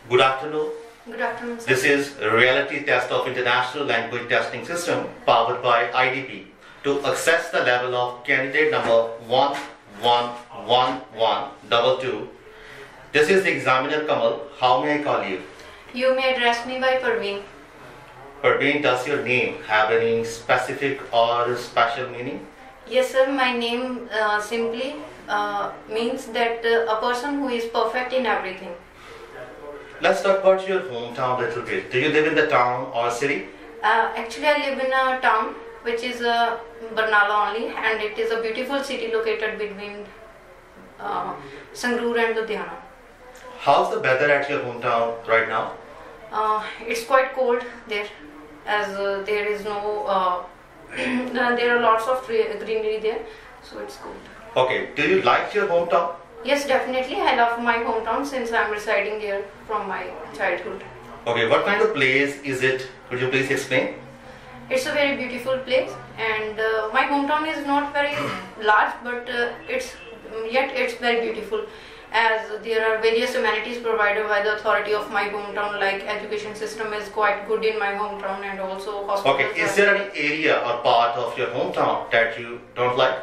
Good afternoon. Good afternoon, sir. This is a reality test of International Language Testing System powered by IDP to assess the level of candidate number 111122. This is the examiner Kamal. How may I call you? You may address me by Parveen. Parveen, does your name have any specific or special meaning? Yes, sir. My name simply means that a person who is perfect in everything. Let's talk about your hometown a little bit. Do you live in the town or city? Actually, I live in a town which is Barnala only, and it is a beautiful city located between Sangrur and Ludhiana. How's the weather at your hometown right now? It's quite cold there, as there is no there are lots of greenery there, so it's cold. Okay, do you like your hometown? Yes, definitely. I love my hometown since I'm residing there from my childhood. Okay, what kind of place is it? Could you please explain? It's a very beautiful place, and my hometown is not very large, but it's very beautiful, as there are various amenities provided by the authority of my hometown, like education system is quite good in my hometown, and also hospitals. Okay, is there any area or part of your hometown that you don't like?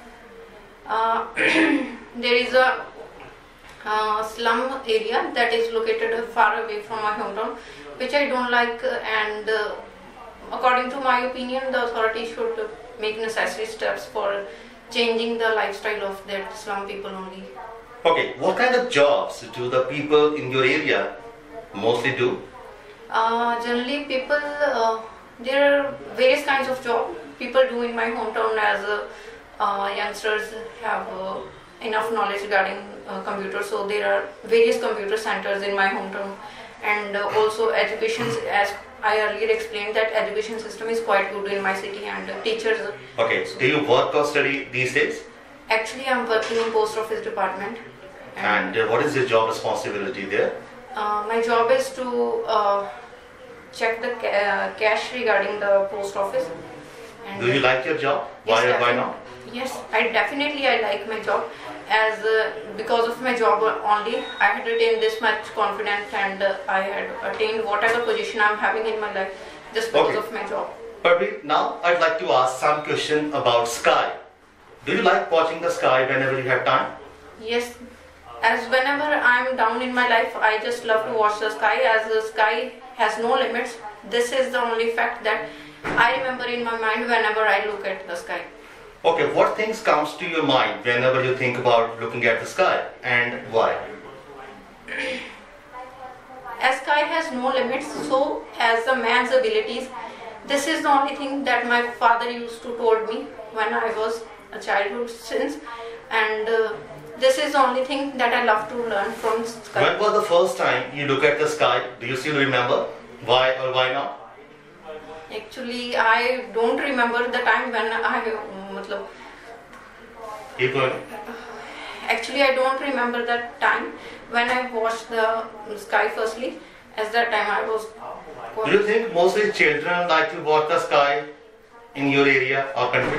There is a slum area that is located far away from my hometown, which I don't like, and according to my opinion, the authority should make necessary steps for changing the lifestyle of that slum people only. Okay, what kind of jobs do the people in your area mostly do? Generally, people, there are various kinds of jobs people do in my hometown, as youngsters have enough knowledge regarding computers, so there are various computer centers in my hometown, and also education, as I earlier explained, that education system is quite good in my city, and teachers. Okay, do you work or study these days? Actually, I'm working in post office department. And what is your job responsibility there? My job is to check the cash regarding the post office. And Do you like your job? Yes, Why or why not? Yes, I like my job, as because of my job only I had attained this much confidence, and I had attained whatever position I'm having in my life just because of my job. Parveen, now I'd like to ask some question about sky. Do you like watching the sky whenever you have time? Yes, as whenever I'm down in my life, I just love to watch the sky, as the sky has no limits. This is the only fact that I remember in my mind whenever I look at the sky. Okay, what things comes to your mind whenever you think about looking at the sky, and why? As sky has no limits, so has the man's abilities. This is the only thing that my father used to told me when I was a childhood since, and this is the only thing that I love to learn from sky. When was the first time you look at the sky? Do you still remember? Why or why not? Actually, I don't remember the time when Keep going. Actually, I don't remember that time when I watched the sky firstly, as that time I was Do you think mostly children like to watch the sky in your area or country?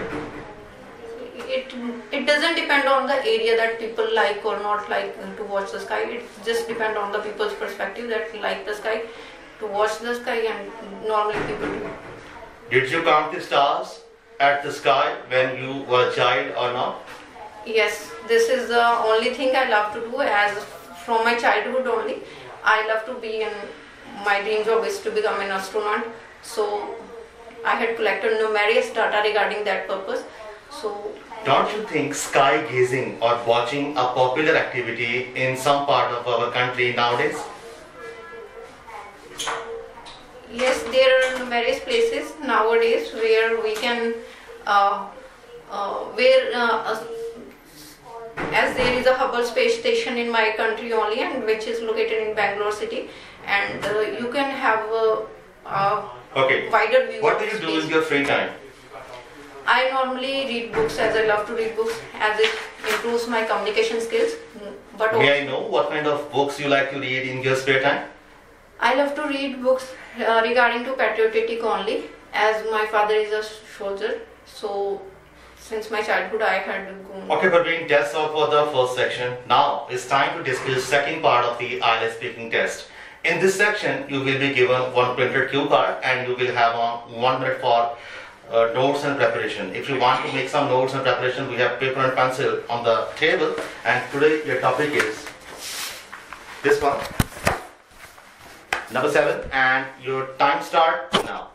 It doesn't depend on the area that people like or not like to watch the sky. It just depends on the people's perspective that like the sky to watch the sky, and normally people do. Did you count the stars at the sky when you were a child or not? Yes, this is the only thing I love to do, as from my childhood only. I love to be in, my dream job is to become an astronaut. So I had collected numerous data regarding that purpose. So Don't you think sky gazing or watching a popular activity in some part of our country nowadays? yes, there are various places nowadays where we can, as there is a Hubble space station in my country only, and which is located in Bangalore city, and you can have a Okay. wider view. What of do you do space. in your free time? I normally read books, as I love to read books, as it improves my communication skills. But May I know what kind of books you like to read in your spare time? I love to read books regarding to patriotic only, as my father is a soldier. So since my childhood I had gone. Okay, but being test out for the first section. Now it's time to discuss second part of the IELTS speaking test. In this section, you will be given one printed cue card and you will have 1 minute for notes and preparation. If you want to make some notes and preparation, we have paper and pencil on the table, and today your topic is this one, number 7, and your time start now.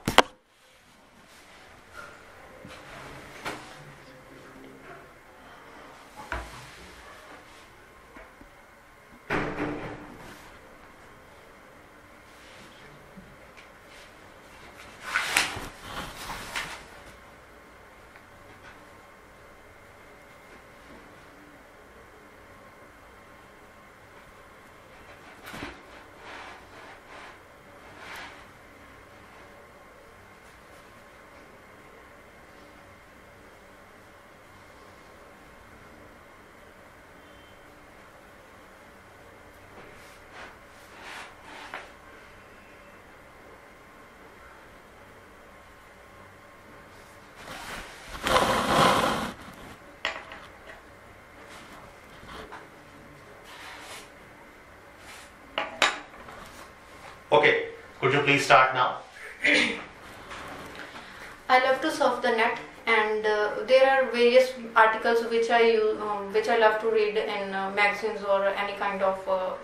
Okay, could you please start now? I love to surf the net, and there are various articles which I use, which I love to read in magazines or any kind of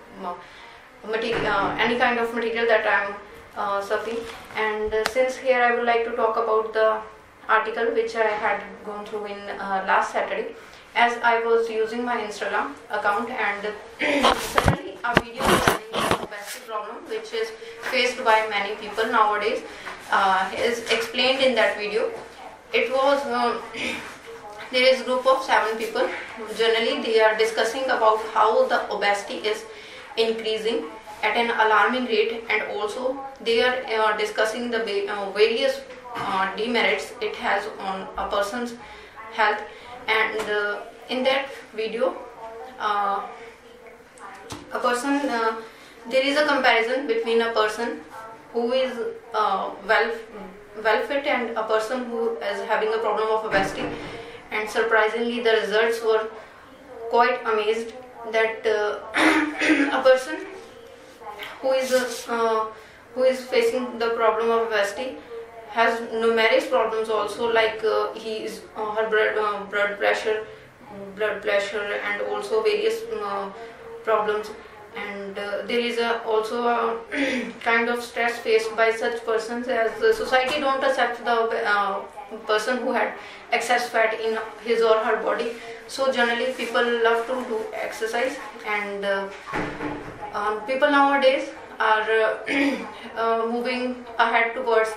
material that I'm surfing. And since here I would like to talk about the article which I had gone through in last Saturday, as I was using my Instagram account, and suddenly a video regarding the obesity problem, which is faced by many people nowadays, is explained in that video. It was there is a group of 7 people. Generally, they are discussing about how the obesity is increasing at an alarming rate, and also they are discussing the various demerits it has on a person's health. And in that video, there is a comparison between a person who is well fit and a person who is having a problem of obesity, and surprisingly the results were quite amazed that a person who is facing the problem of obesity has numerous problems also, like her blood pressure and also various problems. And there is also a kind of stress faced by such persons, as the society don't accept the person who had excess fat in his or her body. So generally people love to do exercise, and people nowadays are moving ahead towards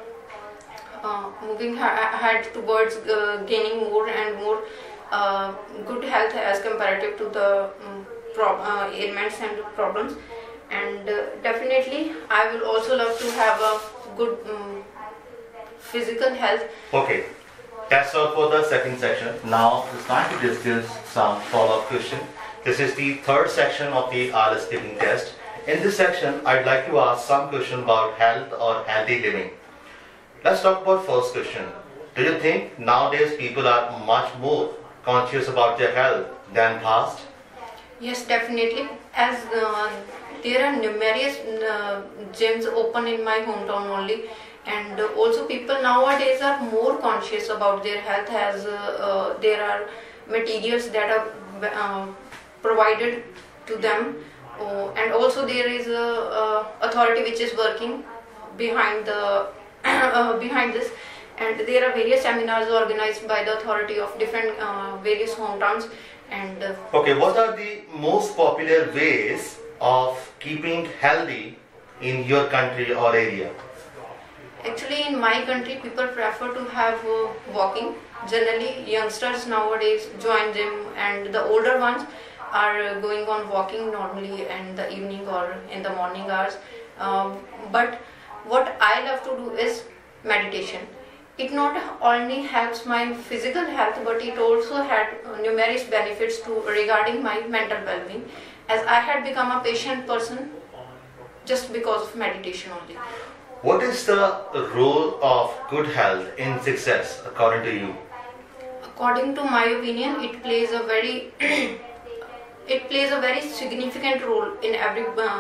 gaining more and more good health as comparative to the ailments and problems. And definitely I will also love to have a good physical health. Okay, that's all for the second section. Now it's time to discuss some follow-up question. This is the third section of the IELTS speaking test. In this section, I'd like to ask some question about health or healthy living. Let's talk about first question. Do you think nowadays people are much more conscious about their health than past? Yes, definitely. As there are numerous gyms open in my hometown only, and also people nowadays are more conscious about their health, as there are materials that are provided to them, and also there is a authority which is working behind this, and there are various seminars organized by the authority of different various hometowns. And okay, what are the most popular ways of keeping healthy in your country or area? Actually, in my country, people prefer to have walking. Generally, youngsters nowadays join gym, and the older ones are going on walking normally in the evening or in the morning hours. But what I love to do is meditation. It not only helps my physical health, but it also had numerous benefits regarding my mental well-being, as I had become a patient person just because of meditation only. What is the role of good health in success according to you? According to my opinion, it plays a very significant role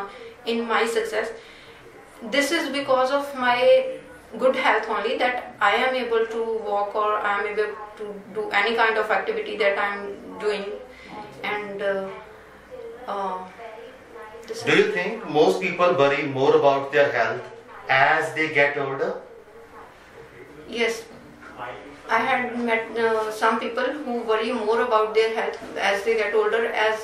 in my success. This is because of my good health only, that I am able to walk, or I am able to do any kind of activity that I am doing. And do you think most people worry more about their health as they get older? Yes, I had met some people who worry more about their health as they get older. As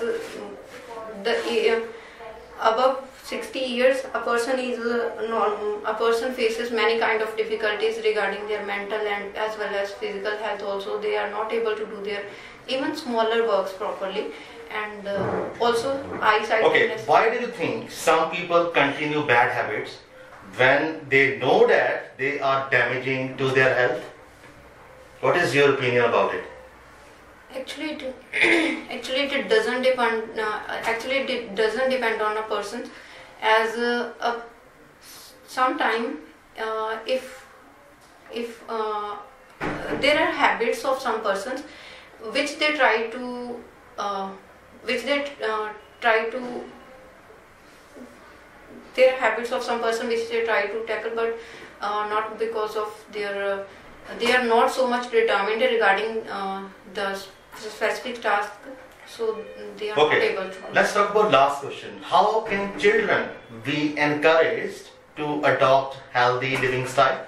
above 60 years, a person faces many kind of difficulties regarding their mental and as well as physical health. Also, they are not able to do their even smaller works properly, and also eyesight. Okay, why do you think some people continue bad habits when they know that they are damaging to their health? What is your opinion about it? Actually, it doesn't depend. It doesn't depend on a person. As sometime, if there are habits of some persons which they try to there are habits of some person which they try to tackle, but not because of their they are not so much determined regarding the specific task, so they are not able to. Let's talk about last question. How can children be encouraged to adopt healthy living style?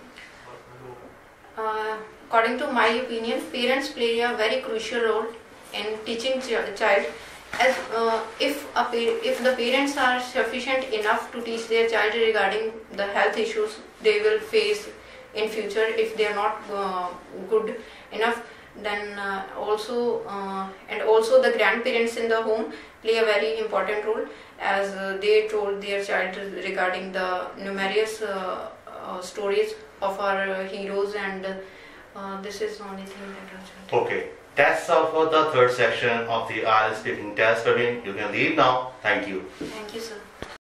According to my opinion, parents play a very crucial role in teaching child. As if the parents are sufficient enough to teach their child regarding the health issues they will face in future, if they are not good enough, then also the grandparents in the home play a very important role, as they told their child regarding the numerous stories of our heroes, and this is the only thing that I said. Okay, that's all for the third section of the IELTS speaking test. Praveen, you can leave now. Thank you. Thank you, sir.